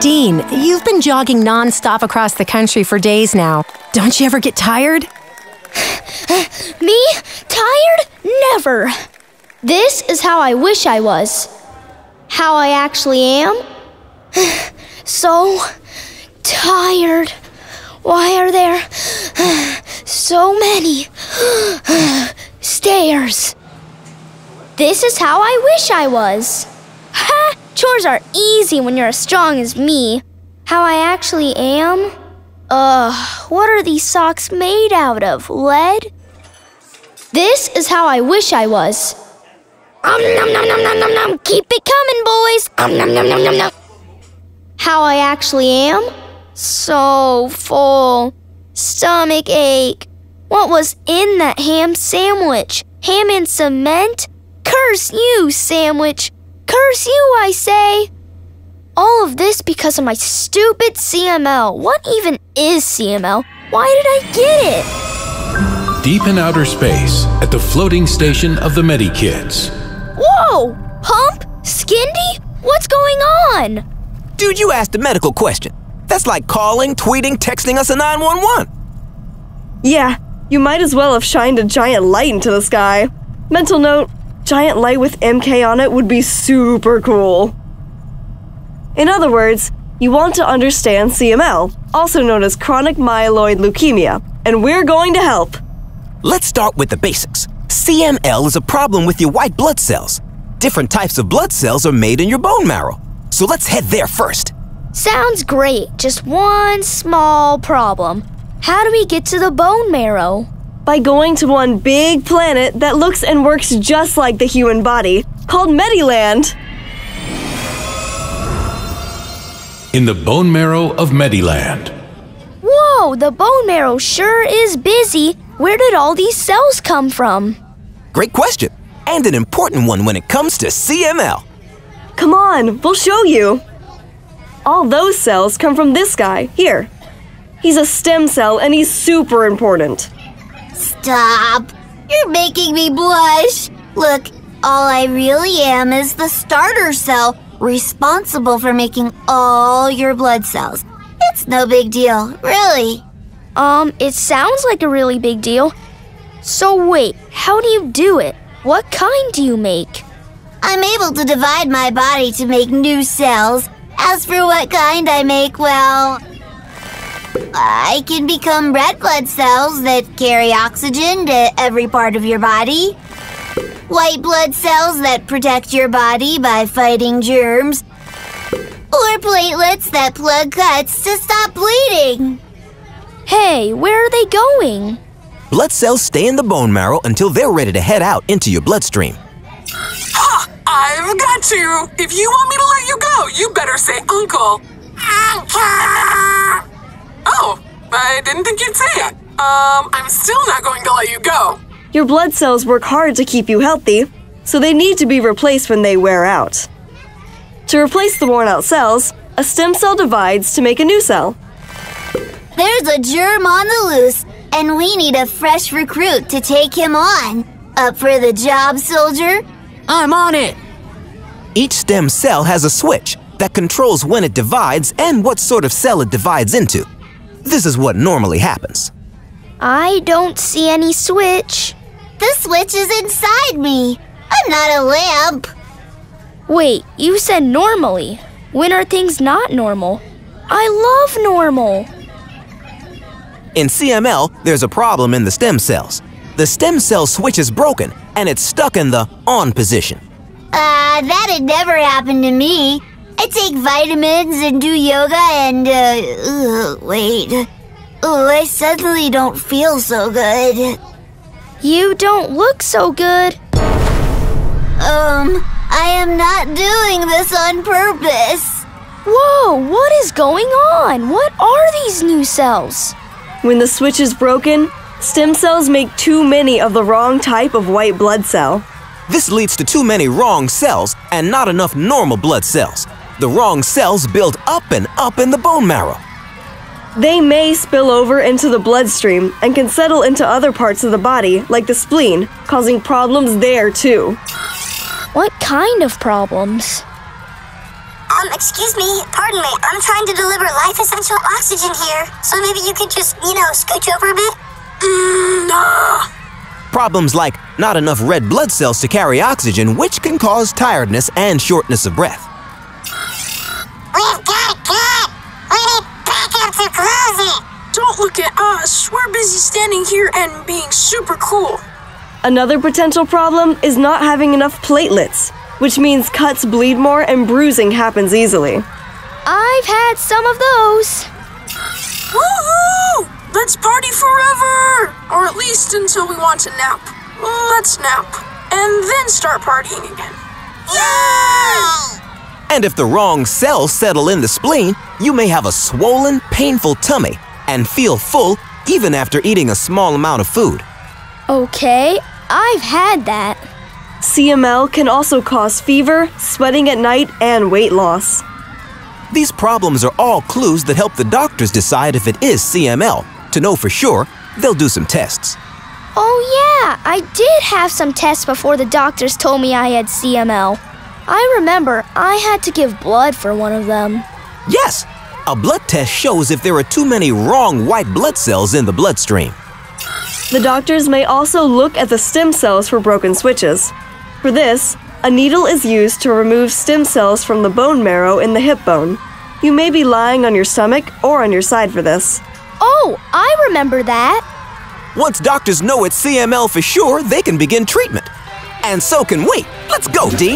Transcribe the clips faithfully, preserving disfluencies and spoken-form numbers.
sixteen. You've been jogging non-stop across the country for days now. Don't you ever get tired? Me? Tired? Never. This is how I wish I was. How I actually am? So tired. Why are there so many stairs? This is how I wish I was. Ha! Chores are easy when you're as strong as me. How I actually am? Ugh, what are these socks made out of? Lead? This is how I wish I was. Um, nom, nom, nom, nom, nom, nom. Keep it coming, boys. Um, nom, nom, nom, nom, nom. How I actually am? So full. Stomach ache. What was in that ham sandwich? Ham and cement? Curse you, sandwich. Curse you, I say. All of this because of my stupid C M L. What even is C M L? Why did I get it? Deep in outer space, at the floating station of the Medi-Kids. Whoa! Hump? Skindy? What's going on? Dude, you asked a medical question. That's like calling, tweeting, texting us a nine one one. Yeah, you might as well have shined a giant light into the sky. Mental note, giant light with M K on it would be super cool. In other words, you want to understand C M L, also known as chronic myeloid leukemia, and we're going to help. Let's start with the basics. C M L is a problem with your white blood cells. Different types of blood cells are made in your bone marrow. So let's head there first. Sounds great. Just one small problem. How do we get to the bone marrow? By going to one big planet that looks and works just like the human body, called Mediland. In the bone marrow of Mediland. Whoa, the bone marrow sure is busy. Where did all these cells come from? Great question, and an important one when it comes to C M L. Come on, we'll show you. All those cells come from this guy, here. He's a stem cell and he's super important. Stop! You're making me blush! Look, all I really am is the starter cell, responsible for making all your blood cells. It's no big deal, really. Um, it sounds like a really big deal. So wait, how do you do it? What kind do you make? I'm able to divide my body to make new cells. As for what kind I make, well, I can become red blood cells that carry oxygen to every part of your body, white blood cells that protect your body by fighting germs, or platelets that plug cuts to stop bleeding. Hey, where are they going? Blood cells stay in the bone marrow until they're ready to head out into your bloodstream. Ha! I've got you! If you want me to let you go, you better say uncle. Oh, I didn't think you'd say it. Um, I'm still not going to let you go. Your blood cells work hard to keep you healthy, so they need to be replaced when they wear out. To replace the worn-out cells, a stem cell divides to make a new cell. There's a germ on the loose, and we need a fresh recruit to take him on. Up for the job, soldier? I'm on it! Each stem cell has a switch that controls when it divides and what sort of cell it divides into. This is what normally happens. I don't see any switch. The switch is inside me. I'm not a lamp. Wait, you said normally. When are things not normal? I love normal. In C M L, there's a problem in the stem cells. The stem cell switch is broken, and it's stuck in the on position. Uh, that'd never happen to me. I take vitamins and do yoga and, uh, ugh, wait. Oh, I suddenly don't feel so good. You don't look so good. Um, I am not doing this on purpose. Whoa, what is going on? What are these new cells? When the switch is broken, stem cells make too many of the wrong type of white blood cell. This leads to too many wrong cells and not enough normal blood cells. The wrong cells build up and up in the bone marrow. They may spill over into the bloodstream and can settle into other parts of the body, like the spleen, causing problems there too. What kind of problems? Um, excuse me, pardon me. I'm trying to deliver life-essential oxygen here. So maybe you could just, you know, scooch over a bit? Mm, nah. Problems like not enough red blood cells to carry oxygen, which can cause tiredness and shortness of breath. We've got it good. We need backup to close it. Don't look at us. We're busy standing here and being super cool. Another potential problem is not having enough platelets, which means cuts bleed more and bruising happens easily. I've had some of those. Woohoo! Let's party forever! Or at least until we want to nap. Let's nap. And then start partying again. Yay! And if the wrong cells settle in the spleen, you may have a swollen, painful tummy and feel full even after eating a small amount of food. Okay, I've had that. C M L can also cause fever, sweating at night, and weight loss. These problems are all clues that help the doctors decide if it is C M L. To know for sure, they'll do some tests. Oh yeah, I did have some tests before the doctors told me I had C M L. I remember I had to give blood for one of them. Yes, a blood test shows if there are too many wrong white blood cells in the bloodstream. The doctors may also look at the stem cells for broken switches. For this, a needle is used to remove stem cells from the bone marrow in the hip bone. You may be lying on your stomach or on your side for this. Oh, I remember that. Once doctors know it's C M L for sure, they can begin treatment. And so can we. Let's go, Dean.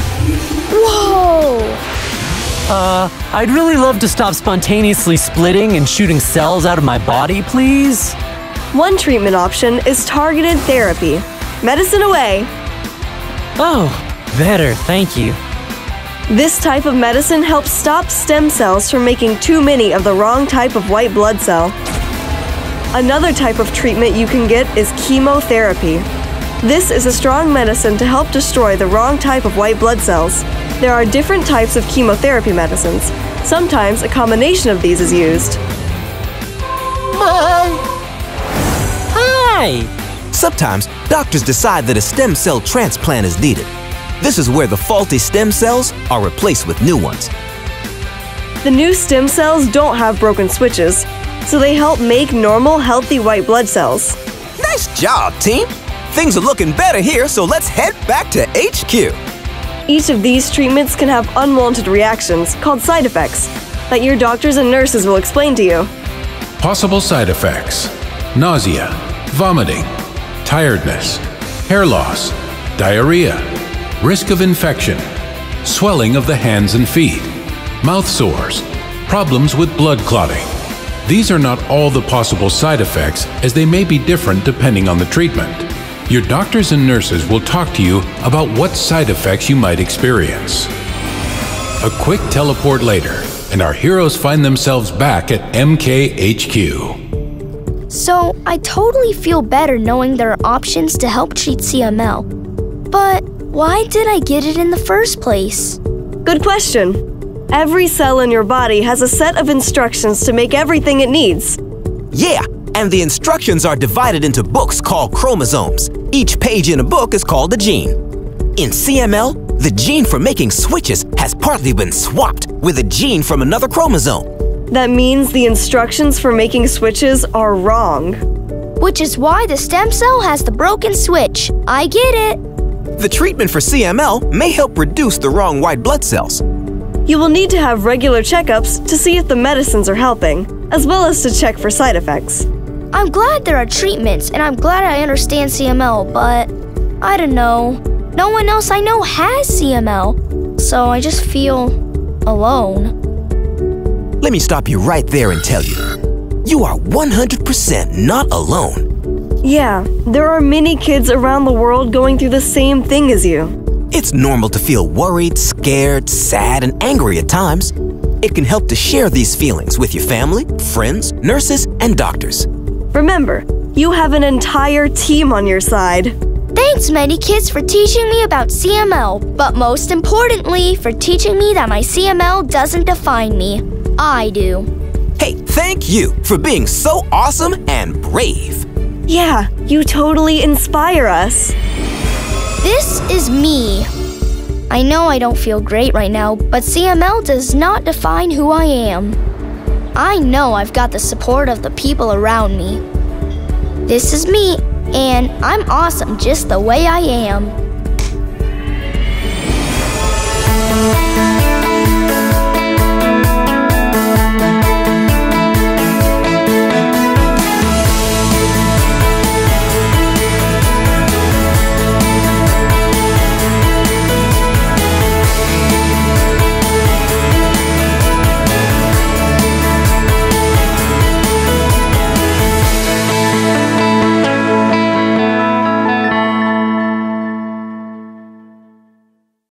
Whoa! Uh, I'd really love to stop spontaneously splitting and shooting cells out of my body, please. One treatment option is targeted therapy. Medicine away! Oh, better, thank you. This type of medicine helps stop stem cells from making too many of the wrong type of white blood cell. Another type of treatment you can get is chemotherapy. This is a strong medicine to help destroy the wrong type of white blood cells. There are different types of chemotherapy medicines. Sometimes a combination of these is used. Hi! Sometimes doctors decide that a stem cell transplant is needed. This is where the faulty stem cells are replaced with new ones. The new stem cells don't have broken switches, so they help make normal, healthy white blood cells. Nice job, team! Things are looking better here, so let's head back to H Q. Each of these treatments can have unwanted reactions, called side effects, that your doctors and nurses will explain to you. Possible side effects: nausea, vomiting, tiredness, hair loss, diarrhea, risk of infection, swelling of the hands and feet, mouth sores, problems with blood clotting. These are not all the possible side effects, as they may be different depending on the treatment. Your doctors and nurses will talk to you about what side effects you might experience. A quick teleport later, and our heroes find themselves back at M K H Q. So, I totally feel better knowing there are options to help treat C M L. But why did I get it in the first place? Good question. Every cell in your body has a set of instructions to make everything it needs. Yeah, and the instructions are divided into books called chromosomes. Each page in a book is called a gene. In C M L, the gene for making switches has partly been swapped with a gene from another chromosome. That means the instructions for making switches are wrong. Which is why the stem cell has the broken switch. I get it. The treatment for C M L may help reduce the wrong white blood cells. You will need to have regular checkups to see if the medicines are helping, as well as to check for side effects. I'm glad there are treatments, and I'm glad I understand C M L, but I don't know. No one else I know has C M L, so I just feel alone. Let me stop you right there and tell you, you are one hundred percent not alone. Yeah, there are many kids around the world going through the same thing as you. It's normal to feel worried, scared, sad, and angry at times. It can help to share these feelings with your family, friends, nurses, and doctors. Remember, you have an entire team on your side. Thanks, many kids, for teaching me about C M L, but most importantly, for teaching me that my C M L doesn't define me. I do. Hey, thank you for being so awesome and brave. Yeah, you totally inspire us. This is me. I know I don't feel great right now, but C M L does not define who I am. I know I've got the support of the people around me. This is me, and I'm awesome just the way I am.